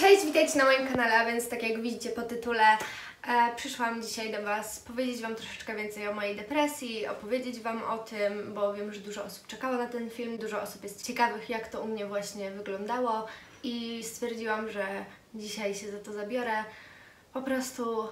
Cześć, witajcie na moim kanale, a więc tak jak widzicie po tytule, przyszłam dzisiaj do Was powiedzieć Wam troszeczkę więcej o mojej depresji, opowiedzieć Wam o tym, bo wiem, że dużo osób czekało na ten film, dużo osób jest ciekawych, jak to u mnie właśnie wyglądało i stwierdziłam, że dzisiaj się za to zabiorę. Po prostu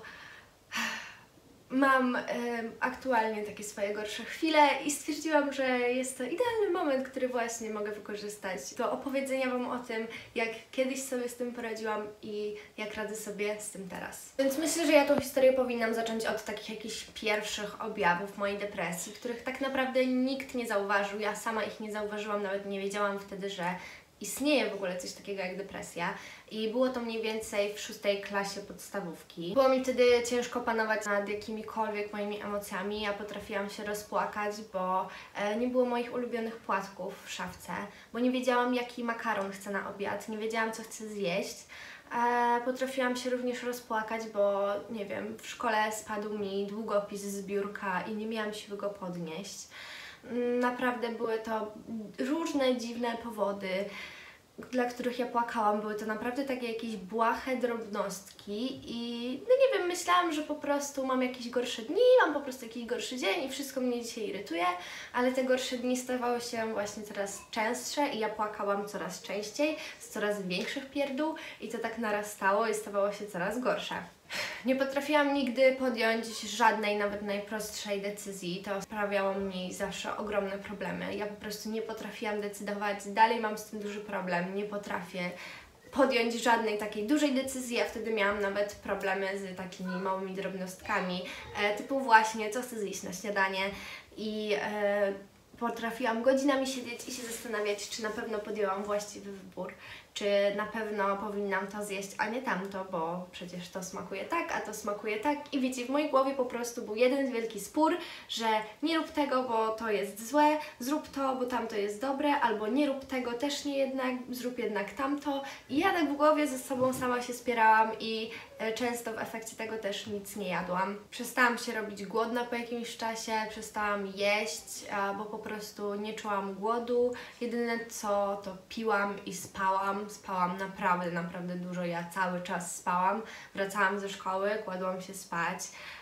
mam aktualnie takie swoje gorsze chwile i stwierdziłam, że jest to idealny moment, który właśnie mogę wykorzystać do opowiedzenia Wam o tym, jak kiedyś sobie z tym poradziłam i jak radzę sobie z tym teraz. Więc myślę, że ja tą historię powinnam zacząć od takich jakichś pierwszych objawów mojej depresji, których tak naprawdę nikt nie zauważył. Ja sama ich nie zauważyłam, nawet nie wiedziałam wtedy, że istnieje w ogóle coś takiego jak depresja i było to mniej więcej w 6. klasie podstawówki. Było mi wtedy ciężko panować nad jakimikolwiek moimi emocjami. Ja potrafiłam się rozpłakać, bo nie było moich ulubionych płatków w szafce, bo nie wiedziałam, jaki makaron chcę na obiad, nie wiedziałam, co chcę zjeść. Potrafiłam się również rozpłakać, bo nie wiem, w szkole spadł mi długopis z biurka i nie miałam siły go podnieść. Naprawdę były to różne dziwne powody, dla których ja płakałam. Były to naprawdę takie jakieś błahe drobnostki i no nie wiem, myślałam, że po prostu mam jakieś gorsze dni, mam po prostu jakiś gorszy dzień i wszystko mnie dzisiaj irytuje, ale te gorsze dni stawały się właśnie coraz częstsze i ja płakałam coraz częściej, z coraz większych pierdół i to tak narastało i stawało się coraz gorsze. Nie potrafiłam nigdy podjąć żadnej, nawet najprostszej decyzji. To sprawiało mi zawsze ogromne problemy. Ja po prostu nie potrafiłam decydować. Dalej mam z tym duży problem. Nie potrafię podjąć żadnej takiej dużej decyzji. Ja wtedy miałam nawet problemy z takimi małymi drobnostkami, typu właśnie, co chcę zjeść na śniadanie i potrafiłam godzinami siedzieć i się zastanawiać, czy na pewno podjęłam właściwy wybór, czy na pewno powinnam to zjeść, a nie tamto, bo przecież to smakuje tak, a to smakuje tak. I wiecie, w mojej głowie po prostu był jeden wielki spór, że nie rób tego, bo to jest złe, zrób to, bo tamto jest dobre, albo nie rób tego, też nie jednak, zrób jednak tamto. I ja tak w głowie ze sobą sama się spierałam i często w efekcie tego też nic nie jadłam. Przestałam się robić głodna po jakimś czasie, przestałam jeść, bo po prostu nie czułam głodu. Jedyne co to piłam i spałam. Spałam naprawdę, naprawdę dużo. Ja cały czas spałam. Wracałam ze szkoły, kładłam się spać.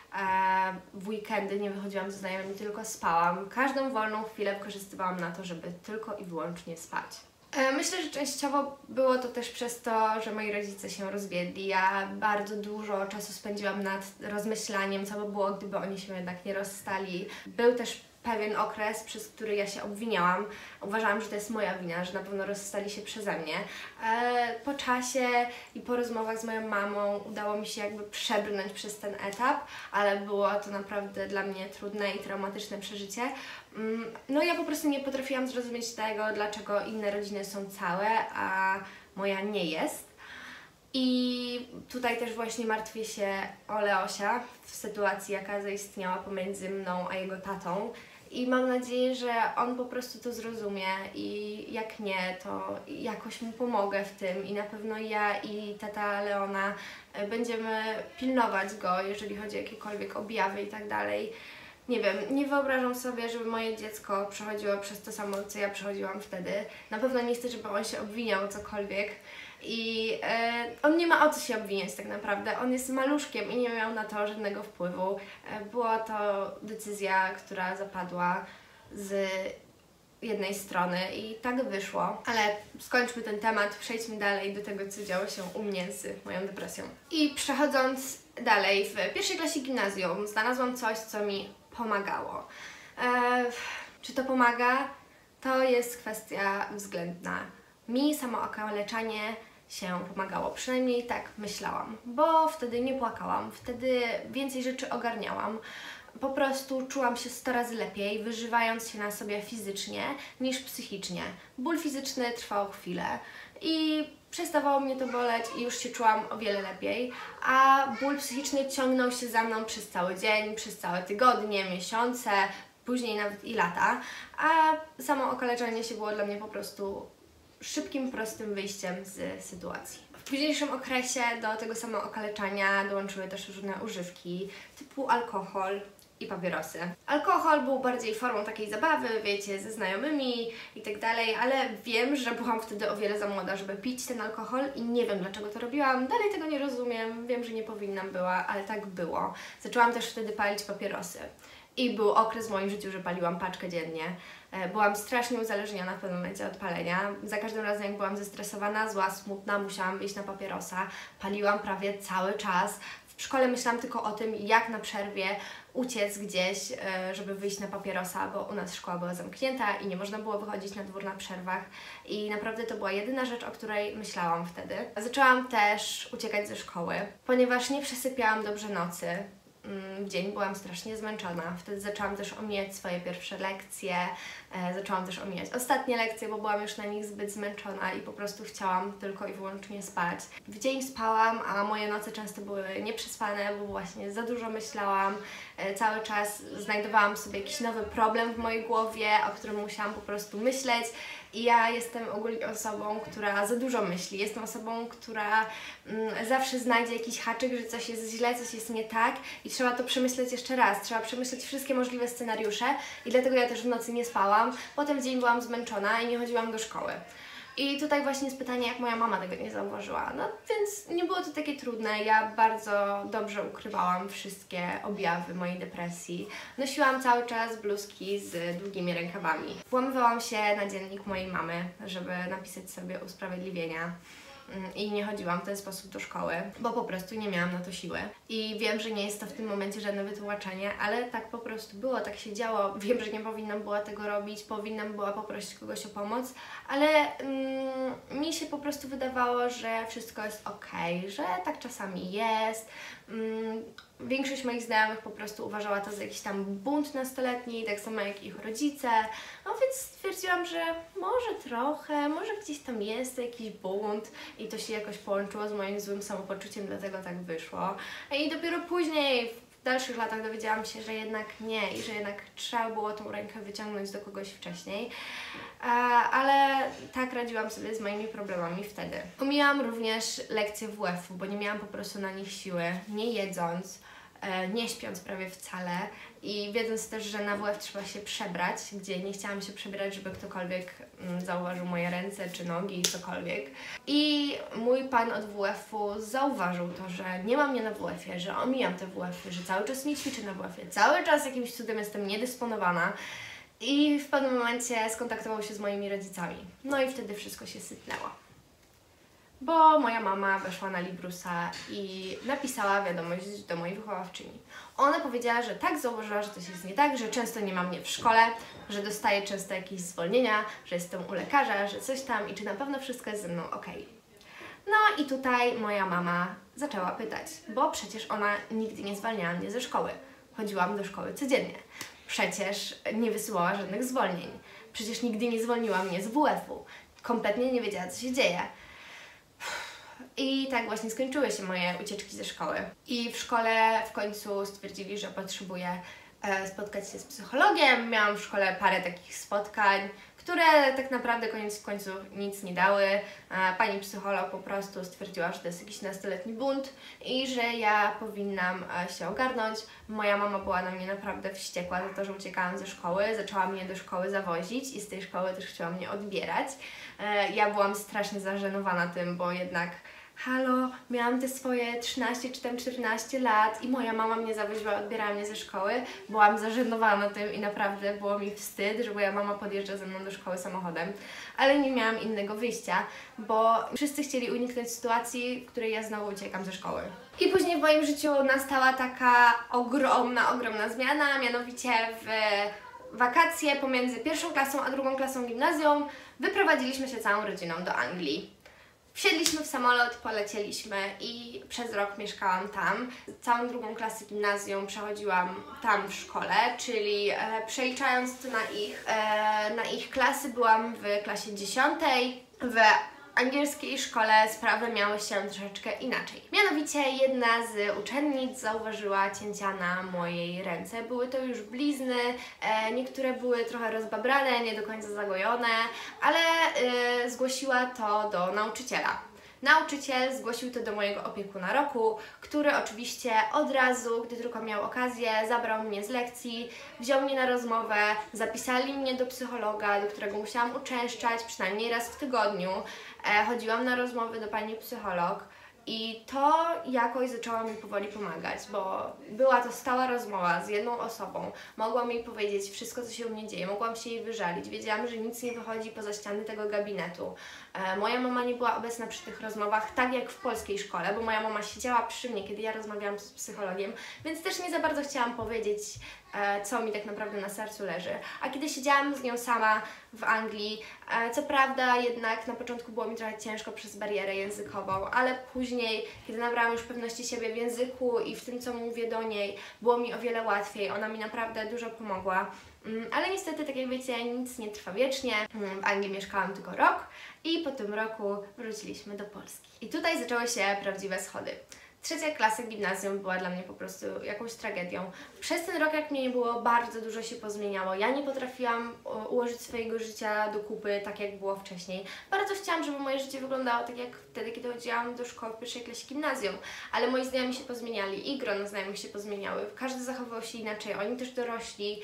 W weekendy nie wychodziłam ze znajomymi, tylko spałam. Każdą wolną chwilę wykorzystywałam na to, żeby tylko i wyłącznie spać. Myślę, że częściowo było to też przez to, że moi rodzice się rozwiedli. Ja bardzo dużo czasu spędziłam nad rozmyślaniem, co by było, gdyby oni się jednak nie rozstali. Był też pewien okres, przez który ja się obwiniałam. Uważałam, że to jest moja wina, że na pewno rozstali się przeze mnie. Po czasie i po rozmowach z moją mamą udało mi się jakby przebrnąć przez ten etap, ale było to naprawdę dla mnie trudne i traumatyczne przeżycie. No ja po prostu nie potrafiłam zrozumieć tego, dlaczego inne rodziny są całe, a moja nie jest. I tutaj też właśnie martwię się o Leosia w sytuacji, jaka zaistniała pomiędzy mną a jego tatą. I mam nadzieję, że on po prostu to zrozumie i jak nie, to jakoś mu pomogę w tym i na pewno ja i tata Leona będziemy pilnować go, jeżeli chodzi o jakiekolwiek objawy i tak dalej. Nie wiem, nie wyobrażam sobie, żeby moje dziecko przechodziło przez to samo, co ja przechodziłam wtedy. Na pewno nie chcę, żeby on się obwiniał o cokolwiek. I on nie ma o co się obwiniać tak naprawdę. On jest maluszkiem i nie miał na to żadnego wpływu. Była to decyzja, która zapadła z jednej strony i tak wyszło. Ale skończmy ten temat, przejdźmy dalej do tego, co działo się u mnie z moją depresją. I przechodząc dalej, w pierwszej klasie gimnazjum znalazłam coś, co mi pomagało. Czy to pomaga? To jest kwestia względna. Mi samookaleczanie się pomagało, przynajmniej tak myślałam, bo wtedy nie płakałam, wtedy więcej rzeczy ogarniałam. Po prostu czułam się 100 razy lepiej, wyżywając się na sobie fizycznie niż psychicznie. Ból fizyczny trwał chwilę i przestawało mnie to boleć i już się czułam o wiele lepiej, a ból psychiczny ciągnął się za mną przez cały dzień, przez całe tygodnie, miesiące, później nawet i lata, a samo okaleczanie się było dla mnie po prostu szybkim, prostym wyjściem z sytuacji. W późniejszym okresie do tego samookaleczania dołączyły też różne używki typu alkohol, i papierosy. Alkohol był bardziej formą takiej zabawy, wiecie, ze znajomymi i tak dalej, ale wiem, że byłam wtedy o wiele za młoda, żeby pić ten alkohol i nie wiem, dlaczego to robiłam. Dalej tego nie rozumiem, wiem, że nie powinnam była, ale tak było. Zaczęłam też wtedy palić papierosy. I był okres w moim życiu, że paliłam paczkę dziennie. Byłam strasznie uzależniona w pewnym momencie od palenia. Za każdym razem, jak byłam zestresowana, zła, smutna, musiałam wyjść na papierosa. Paliłam prawie cały czas. W szkole myślałam tylko o tym, jak na przerwie uciec gdzieś, żeby wyjść na papierosa, bo u nas szkoła była zamknięta i nie można było wychodzić na dwór na przerwach. I naprawdę to była jedyna rzecz, o której myślałam wtedy. Zaczęłam też uciekać ze szkoły, ponieważ nie przesypiałam dobrze nocy. W dzień byłam strasznie zmęczona. Wtedy zaczęłam też omijać swoje pierwsze lekcje, zaczęłam też omijać ostatnie lekcje, bo byłam już na nich zbyt zmęczona i po prostu chciałam tylko i wyłącznie spać. W dzień spałam, a moje noce często były nieprzespane, bo właśnie za dużo myślałam. Cały czas znajdowałam sobie jakiś nowy problem w mojej głowie, o którym musiałam po prostu myśleć. I ja jestem ogólnie osobą, która za dużo myśli. Jestem osobą, która zawsze znajdzie jakiś haczyk, że coś jest źle, coś jest nie tak i trzeba to przemyśleć jeszcze raz. Trzeba przemyśleć wszystkie możliwe scenariusze i dlatego ja też w nocy nie spałam. Potem w dzień byłam zmęczona i nie chodziłam do szkoły. I tutaj właśnie jest pytanie, jak moja mama tego nie zauważyła. No więc nie było to takie trudne. Ja bardzo dobrze ukrywałam wszystkie objawy mojej depresji. Nosiłam cały czas bluzki z długimi rękawami. Włamywałam się na dziennik mojej mamy, żeby napisać sobie usprawiedliwienia. I nie chodziłam w ten sposób do szkoły, bo po prostu nie miałam na to siły. I wiem, że nie jest to w tym momencie żadne wytłumaczenie, ale tak po prostu było, tak się działo. Wiem, że nie powinnam była tego robić, powinnam była poprosić kogoś o pomoc, ale mi się po prostu wydawało, że wszystko jest okej, że tak czasami jest. Większość moich znajomych po prostu uważała to za jakiś tam bunt nastoletni, tak samo jak ich rodzice. No więc stwierdziłam, że może trochę, może gdzieś tam jest jakiś bunt i to się jakoś połączyło z moim złym samopoczuciem, dlatego tak wyszło. I dopiero później, w dalszych latach dowiedziałam się, że jednak nie i że jednak trzeba było tą rękę wyciągnąć do kogoś wcześniej. Ale tak radziłam sobie z moimi problemami wtedy. Omijałam również lekcje WF-u, bo nie miałam po prostu na nich siły, nie jedząc, nie śpiąc prawie wcale i wiedząc też, że na WF trzeba się przebrać, gdzie nie chciałam się przebierać, żeby ktokolwiek zauważył moje ręce czy nogi, cokolwiek. I mój pan od WF-u zauważył to, że nie mam mnie na WF-ie, że omijam te WF-y, że cały czas nie ćwiczę na WF-ie, cały czas jakimś cudem jestem niedysponowana. I w pewnym momencie skontaktował się z moimi rodzicami. No i wtedy wszystko się sypnęło. Bo moja mama weszła na Librusa i napisała wiadomość do mojej wychowawczyni. Ona powiedziała, że tak zauważyła, że coś jest nie tak, że często nie ma mnie w szkole, że dostaję często jakieś zwolnienia, że jestem u lekarza, że coś tam i czy na pewno wszystko jest ze mną okej. No i tutaj moja mama zaczęła pytać, bo przecież ona nigdy nie zwalniała mnie ze szkoły. Chodziłam do szkoły codziennie. Przecież nie wysyłała żadnych zwolnień. Przecież nigdy nie zwolniła mnie z WF-u. Kompletnie nie wiedziała, co się dzieje. I tak właśnie skończyły się moje ucieczki ze szkoły. I w szkole w końcu stwierdzili, że potrzebuję spotkać się z psychologiem. Miałam w szkole parę takich spotkań, które tak naprawdę koniec końców nic nie dały. Pani psycholog po prostu stwierdziła, że to jest jakiś nastoletni bunt i że ja powinnam się ogarnąć. Moja mama była na mnie naprawdę wściekła za to, że uciekałam ze szkoły. Zaczęła mnie do szkoły zawozić i z tej szkoły też chciała mnie odbierać. Ja byłam strasznie zażenowana tym, bo jednak halo, miałam te swoje 13 czy tam 14 lat i moja mama mnie zawoziła, odbierała mnie ze szkoły. Byłam zażenowana tym i naprawdę było mi wstyd, że moja mama podjeżdża ze mną do szkoły samochodem. Ale nie miałam innego wyjścia, bo wszyscy chcieli uniknąć sytuacji, w której ja znowu uciekam ze szkoły. I później w moim życiu nastała taka ogromna zmiana, mianowicie w wakacje pomiędzy pierwszą klasą a drugą klasą gimnazjum wyprowadziliśmy się całą rodziną do Anglii. Wsiedliśmy w samolot, polecieliśmy i przez rok mieszkałam tam. Całą drugą klasę gimnazjum przechodziłam tam w szkole, czyli przeliczając to na ich klasy byłam w klasie 10. W angielskiej szkole sprawy miały się troszeczkę inaczej. Mianowicie jedna z uczennic zauważyła cięcia na mojej ręce. Były to już blizny, niektóre były trochę rozbabrane, nie do końca zagojone, ale zgłosiła to do nauczyciela. Nauczyciel zgłosił to do mojego opiekuna roku, który oczywiście od razu, gdy tylko miał okazję, zabrał mnie z lekcji, wziął mnie na rozmowę, zapisali mnie do psychologa, do którego musiałam uczęszczać przynajmniej raz w tygodniu. Chodziłam na rozmowy do pani psycholog. I to jakoś zaczęło mi powoli pomagać, bo była to stała rozmowa z jedną osobą. Mogłam jej powiedzieć wszystko, co się u mnie dzieje, mogłam się jej wyżalić. Wiedziałam, że nic nie wychodzi poza ściany tego gabinetu. Moja mama nie była obecna przy tych rozmowach, tak jak w polskiej szkole, bo moja mama siedziała przy mnie, kiedy ja rozmawiałam z psychologiem, więc też nie za bardzo chciałam powiedzieć, co mi tak naprawdę na sercu leży. A kiedy siedziałam z nią sama w Anglii, co prawda jednak na początku było mi trochę ciężko przez barierę językową, ale później, kiedy nabrałam już pewności siebie w języku i w tym, co mówię do niej, było mi o wiele łatwiej. Ona mi naprawdę dużo pomogła. Ale niestety, tak jak wiecie, nic nie trwa wiecznie. W Anglii mieszkałam tylko rok i po tym roku wróciliśmy do Polski. I tutaj zaczęły się prawdziwe schody. Trzecia klasa gimnazjum była dla mnie po prostu jakąś tragedią. Przez ten rok, jak mnie nie było, bardzo dużo się pozmieniało. Ja nie potrafiłam ułożyć swojego życia do kupy tak, jak było wcześniej. Bardzo chciałam, żeby moje życie wyglądało tak, jak wtedy, kiedy chodziłam do szkoły w pierwszej klasie gimnazjum. Ale moi znajomi się pozmieniali i grono znajomych się pozmieniały. Każdy zachowywał się inaczej, oni też dorośli.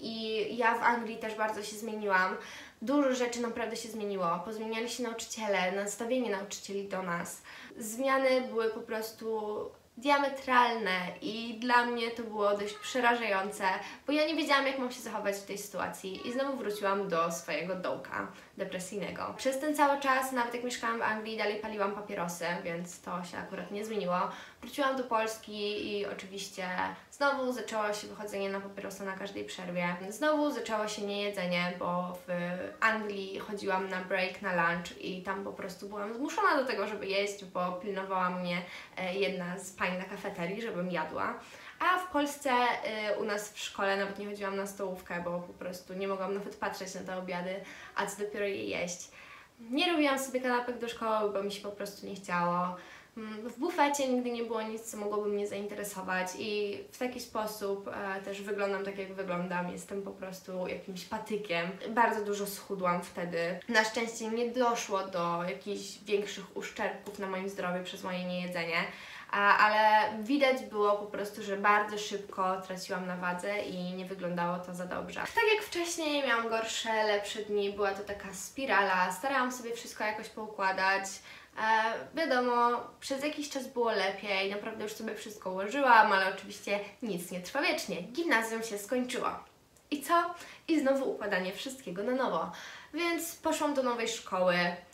I ja w Anglii też bardzo się zmieniłam. Dużo rzeczy naprawdę się zmieniło. Pozmieniali się nauczyciele, nastawienie nauczycieli do nas. Zmiany były po prostu diametralne i dla mnie to było dość przerażające, bo ja nie wiedziałam, jak mam się zachować w tej sytuacji i znowu wróciłam do swojego dołka depresyjnego. Przez ten cały czas, nawet jak mieszkałam w Anglii, dalej paliłam papierosy, więc to się akurat nie zmieniło. Wróciłam do Polski i oczywiście znowu zaczęło się wychodzenie na papierosa na każdej przerwie. Znowu zaczęło się niejedzenie, bo w Anglii chodziłam na break, na lunch i tam po prostu byłam zmuszona do tego, żeby jeść, bo pilnowała mnie jedna z pań na kafeterii, żebym jadła. A w Polsce u nas w szkole nawet nie chodziłam na stołówkę, bo po prostu nie mogłam nawet patrzeć na te obiady, a co dopiero je jeść. Nie robiłam sobie kanapek do szkoły, bo mi się po prostu nie chciało. W bufecie nigdy nie było nic, co mogłoby mnie zainteresować i w taki sposób też wyglądam tak, jak wyglądam. Jestem po prostu jakimś patykiem. Bardzo dużo schudłam wtedy. Na szczęście nie doszło do jakichś większych uszczerbków na moim zdrowiu przez moje niejedzenie, ale widać było po prostu, że bardzo szybko traciłam na wadze i nie wyglądało to za dobrze. Tak jak wcześniej miałam gorsze, lepsze dni, była to taka spirala, starałam sobie wszystko jakoś poukładać. Wiadomo, przez jakiś czas było lepiej, naprawdę już sobie wszystko ułożyłam, ale oczywiście nic nie trwa wiecznie. Gimnazjum się skończyło. I co? I znowu układanie wszystkiego na nowo. Więc poszłam do nowej szkoły.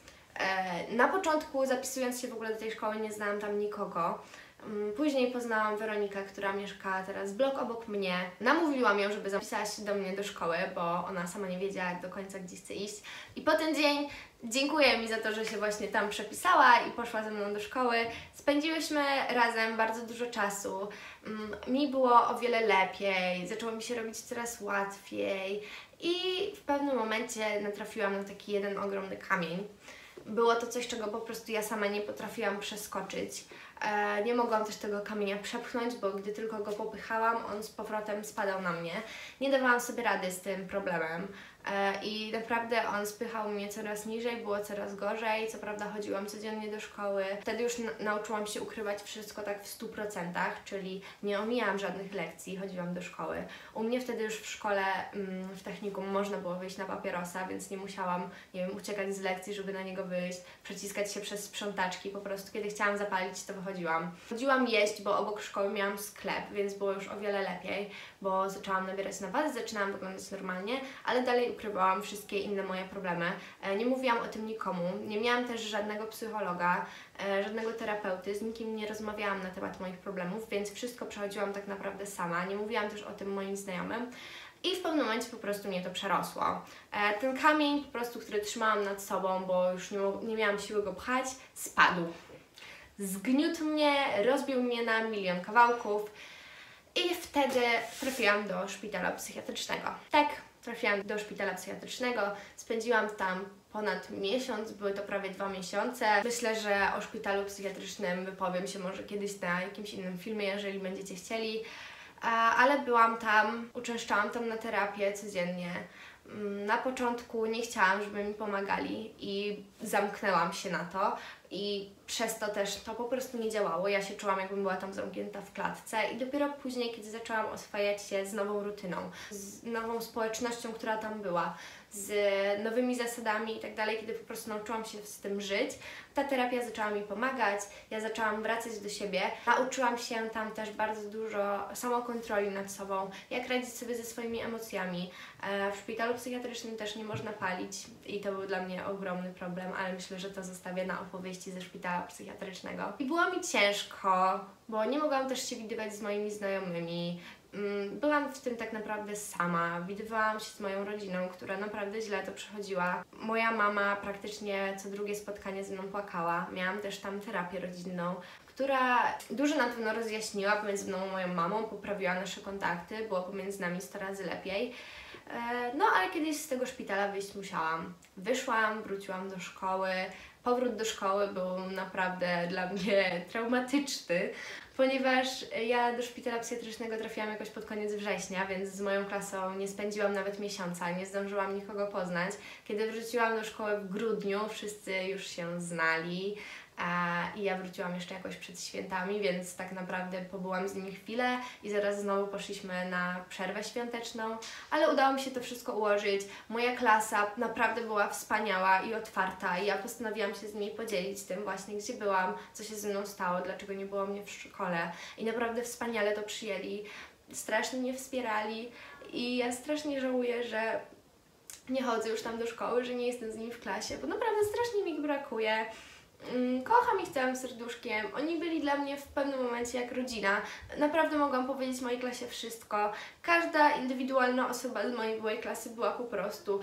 Na początku, zapisując się w ogóle do tej szkoły, nie znałam tam nikogo. Później poznałam Weronikę, która mieszka teraz blok obok mnie. Namówiłam ją, żeby zapisała się do mnie do szkoły, bo ona sama nie wiedziała do końca, gdzie chce iść. I po ten dzień dziękuję mi za to, że się właśnie tam przepisała i poszła ze mną do szkoły. Spędziłyśmy razem bardzo dużo czasu. Mi było o wiele lepiej, zaczęło mi się robić coraz łatwiej i w pewnym momencie natrafiłam na taki jeden ogromny kamień. Było to coś, czego po prostu ja sama nie potrafiłam przeskoczyć. Nie mogłam też tego kamienia przepchnąć, bo gdy tylko go popychałam, on z powrotem spadał na mnie. Nie dawałam sobie rady z tym problemem i naprawdę on spychał mnie coraz niżej, było coraz gorzej. Co prawda chodziłam codziennie do szkoły. Wtedy już nauczyłam się ukrywać wszystko tak w 100%, czyli nie omijałam żadnych lekcji, chodziłam do szkoły. U mnie wtedy już w szkole, w technikum można było wyjść na papierosa, więc nie musiałam, nie wiem, uciekać z lekcji, żeby na niego wyjść, przeciskać się przez sprzątaczki. Po prostu kiedy chciałam zapalić, to wychodziłam. Chodziłam jeść, bo obok szkoły miałam sklep, więc było już o wiele lepiej, bo zaczęłam nabierać na wadze, zaczynałam wyglądać normalnie, ale dalej ukrywałam wszystkie inne moje problemy. Nie mówiłam o tym nikomu, nie miałam też żadnego psychologa, żadnego terapeuty, z nikim nie rozmawiałam na temat moich problemów, więc wszystko przechodziłam tak naprawdę sama. Nie mówiłam też o tym moim znajomym. I w pewnym momencie po prostu mnie to przerosło. Ten kamień po prostu, który trzymałam nad sobą, bo już nie miałam siły go pchać, spadł. Zgniótł mnie, rozbił mnie na milion kawałków i wtedy trafiłam do szpitala psychiatrycznego. Tak, trafiłam do szpitala psychiatrycznego, spędziłam tam ponad miesiąc, były to prawie 2 miesiące. Myślę, że o szpitalu psychiatrycznym wypowiem się może kiedyś na jakimś innym filmie, jeżeli będziecie chcieli. Ale byłam tam, uczęszczałam tam na terapię codziennie. Na początku nie chciałam, żeby mi pomagali i zamknęłam się na to i przez to też to po prostu nie działało. Ja się czułam, jakbym była tam zamknięta w klatce i dopiero później, kiedy zaczęłam oswajać się z nową rutyną, z nową społecznością, która tam była, z nowymi zasadami i tak dalej, kiedy po prostu nauczyłam się z tym żyć, ta terapia zaczęła mi pomagać, ja zaczęłam wracać do siebie, nauczyłam się tam też bardzo dużo samokontroli nad sobą, jak radzić sobie ze swoimi emocjami. W szpitalu psychiatrycznym też nie można palić i to był dla mnie ogromny problem, ale myślę, że to zostawię na opowieści ze szpitala psychiatrycznego. I było mi ciężko, bo nie mogłam też się widywać z moimi znajomymi. Byłam w tym tak naprawdę sama. Widywałam się z moją rodziną, która naprawdę źle to przechodziła. Moja mama praktycznie co drugie spotkanie ze mną płakała. Miałam też tam terapię rodzinną, która dużo na pewno rozjaśniła pomiędzy mną a moją mamą, poprawiła nasze kontakty, było pomiędzy nami 100 razy lepiej. No ale kiedyś z tego szpitala wyjść musiałam. Wyszłam, wróciłam do szkoły. Powrót do szkoły był naprawdę dla mnie traumatyczny, ponieważ ja do szpitala psychiatrycznego trafiłam jakoś pod koniec września, więc z moją klasą nie spędziłam nawet miesiąca, nie zdążyłam nikogo poznać. Kiedy wróciłam do szkoły w grudniu, wszyscy już się znali. I ja wróciłam jeszcze jakoś przed świętami, więc tak naprawdę pobyłam z nimi chwilę i zaraz znowu poszliśmy na przerwę świąteczną, ale udało mi się to wszystko ułożyć. Moja klasa naprawdę była wspaniała i otwarta i ja postanowiłam się z nimi podzielić tym właśnie, gdzie byłam, co się ze mną stało, dlaczego nie było mnie w szkole i naprawdę wspaniale to przyjęli, strasznie mnie wspierali i ja strasznie żałuję, że nie chodzę już tam do szkoły, że nie jestem z nimi w klasie, bo naprawdę strasznie mi ich brakuje. Kocham ich całym serduszkiem, oni byli dla mnie w pewnym momencie jak rodzina. Naprawdę mogłam powiedzieć mojej klasie wszystko. Każda indywidualna osoba z mojej byłej klasy była po prostu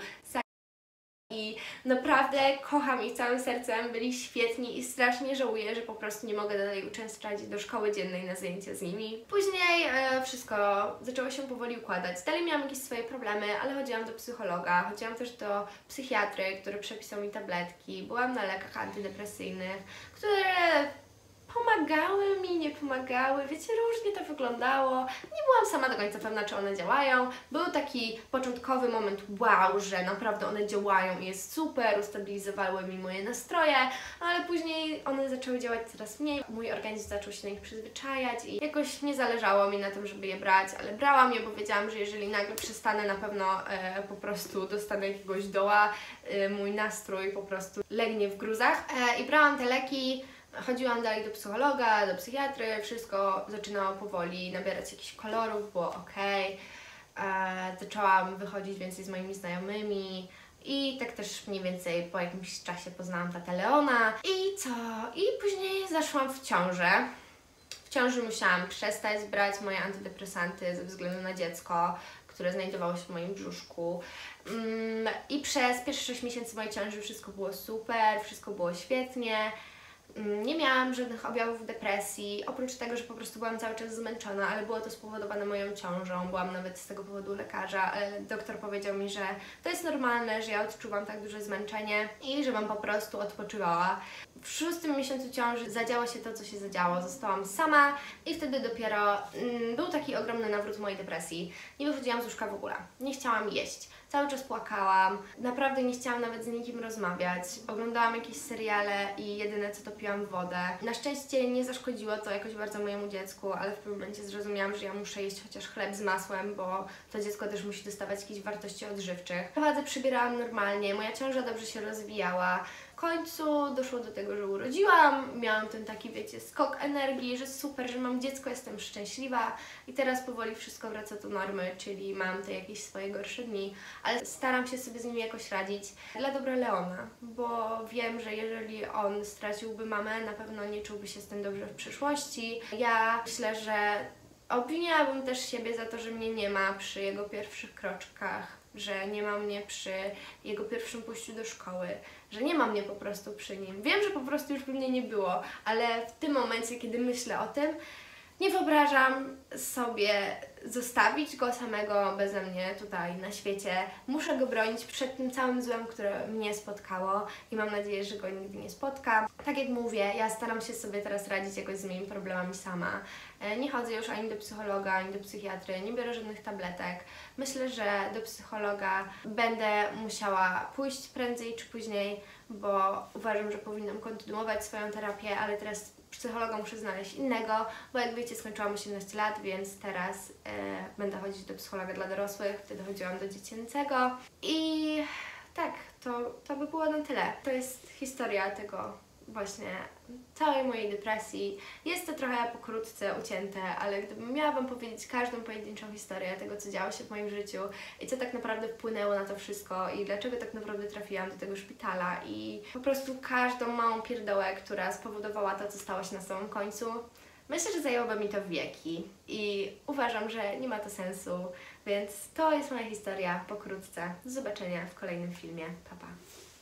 i naprawdę kocham ich całym sercem, byli świetni i strasznie żałuję, że po prostu nie mogę dalej uczęszczać do szkoły dziennej na zajęcia z nimi. Później wszystko zaczęło się powoli układać. Dalej miałam jakieś swoje problemy, ale chodziłam do psychologa, chodziłam też do psychiatry, który przepisał mi tabletki, byłam na lekach antydepresyjnych, które pomagały mi, nie pomagały, wiecie, różnie to wyglądało. Nie byłam sama do końca pewna, czy one działają. Był taki początkowy moment, wow, że naprawdę one działają i jest super, ustabilizowały mi moje nastroje, ale później one zaczęły działać coraz mniej. Mój organizm zaczął się na nich przyzwyczajać i jakoś nie zależało mi na tym, żeby je brać, ale brałam je, bo wiedziałam, że jeżeli nagle przestanę, na pewno po prostu dostanę jakiegoś doła, mój nastrój po prostu legnie w gruzach. I brałam te leki. Chodziłam dalej do psychologa, do psychiatry, wszystko zaczynało powoli nabierać jakichś kolorów, było ok. Zaczęłam wychodzić więcej z moimi znajomymi i tak też mniej więcej po jakimś czasie poznałam tatę Leona. I co? I później zaszłam w ciążę. W ciąży musiałam przestać brać moje antydepresanty ze względu na dziecko, które znajdowało się w moim brzuszku. I przez pierwsze 6 miesięcy mojej ciąży wszystko było super, wszystko było świetnie. Nie miałam żadnych objawów depresji, oprócz tego, że po prostu byłam cały czas zmęczona, ale było to spowodowane moją ciążą, byłam nawet z tego powodu u lekarza, ale doktor powiedział mi, że to jest normalne, że ja odczuwam tak duże zmęczenie i żebym po prostu odpoczywała. W 6. miesiącu ciąży zadziało się to, co się zadziało, zostałam sama i wtedy dopiero był taki ogromny nawrót mojej depresji. Nie wychodziłam z łóżka w ogóle, nie chciałam jeść. Cały czas płakałam, naprawdę nie chciałam nawet z nikim rozmawiać. Oglądałam jakieś seriale i jedyne co to piłam wodę. Na szczęście nie zaszkodziło to jakoś bardzo mojemu dziecku, ale w pewnym momencie zrozumiałam, że ja muszę jeść chociaż chleb z masłem, bo to dziecko też musi dostawać jakieś wartości odżywczych. Wadze przybierałam normalnie, moja ciąża dobrze się rozwijała. W końcu doszło do tego, że urodziłam, miałam ten taki, wiecie, skok energii, że super, że mam dziecko, jestem szczęśliwa i teraz powoli wszystko wraca do normy, czyli mam te jakieś swoje gorsze dni, ale staram się sobie z nimi jakoś radzić dla dobra Leona, bo wiem, że jeżeli on straciłby mamę, na pewno nie czułby się z tym dobrze w przyszłości. Ja myślę, że obwiniałabym też siebie za to, że mnie nie ma przy jego pierwszych kroczkach, że nie ma mnie przy jego pierwszym pójściu do szkoły, że nie ma mnie po prostu przy nim. Wiem, że po prostu już by mnie nie było, ale w tym momencie, kiedy myślę o tym, Nie wyobrażam sobie zostawić go samego beze mnie tutaj na świecie. Muszę go bronić przed tym całym złem, które mnie spotkało i mam nadzieję, że go nigdy nie spotka. Tak jak mówię, ja staram się sobie teraz radzić jakoś z moimi problemami sama. Nie chodzę już ani do psychologa, ani do psychiatry, nie biorę żadnych tabletek. Myślę, że do psychologa będę musiała pójść prędzej czy później, bo uważam, że powinnam kontynuować swoją terapię, ale teraz psychologa muszę znaleźć innego, bo jak wiecie, skończyłam 18 lat, więc teraz będę chodzić do psychologa dla dorosłych, wtedy chodziłam do dziecięcego i tak, to by było na tyle. To jest historia tego właśnie całej mojej depresji. Jest to trochę pokrótce ucięte, ale gdybym miała Wam powiedzieć każdą pojedynczą historię tego, co działo się w moim życiu i co tak naprawdę wpłynęło na to wszystko i dlaczego tak naprawdę trafiłam do tego szpitala i po prostu każdą małą pierdołę, która spowodowała to, co stało się na samym końcu, myślę, że zajęłoby mi to wieki i uważam, że nie ma to sensu, więc to jest moja historia pokrótce. Do zobaczenia w kolejnym filmie. Pa, pa.